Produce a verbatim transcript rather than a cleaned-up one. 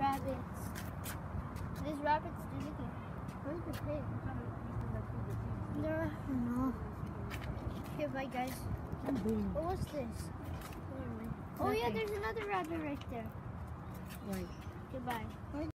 rabbits. These rabbits do anything. Where's the pig? There, no. Okay, bye guys. What was this? Oh yeah, there's another rabbit right there. Right. Goodbye.